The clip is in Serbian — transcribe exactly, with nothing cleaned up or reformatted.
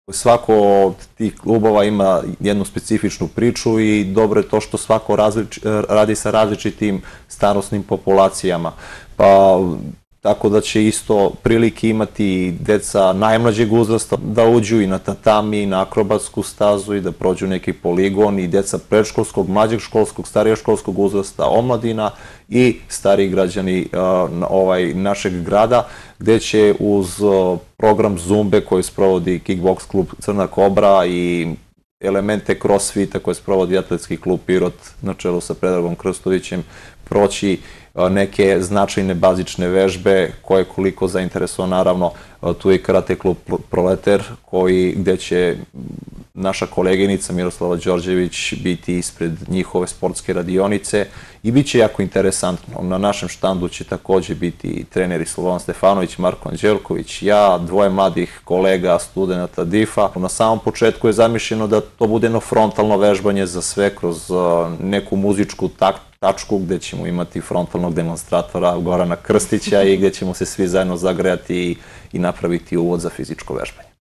Svako od tih klubova ima jednu specifičnu priču i dobro je to što svako radi sa različitim starosnim populacijama. Pa tako da će isto prilike imati deca najmlađeg uzrasta da uđu i na tatami, i na akrobatsku stazu i da prođu neki poligon, i deca predškolskog, mlađeg školskog, starijeg školskog uzrasta, omladina i stariji građani našeg grada, gde će uz program Zumbe koji sprovodi Kickbox klub Crna Kobra i elemente crossfita koje sprovodi atletski klub Pirot na čelu sa Predragom Krstovićem proći neke značajne bazične vežbe koje koliko zainteresuo, naravno tu je i karate klub Proleter gde će naša koleginica Miroslava Đorđević biti ispred njihove sportske radionice i bit će jako interesantno. Na našem štandu će takođe biti treneri Slobodan Stefanović, Marko Anđelković, ja, dvoje mladih kolega, studenta D I F-a. Na samom početku je zamišljeno da to bude jedno frontalno vežbanje za sve kroz neku muzičku tačku gde ćemo imati frontalnog demonstratora Gorana Krstića i gde ćemo se svi zajedno zagrejati i napraviti uvod za fizičko vežbanje.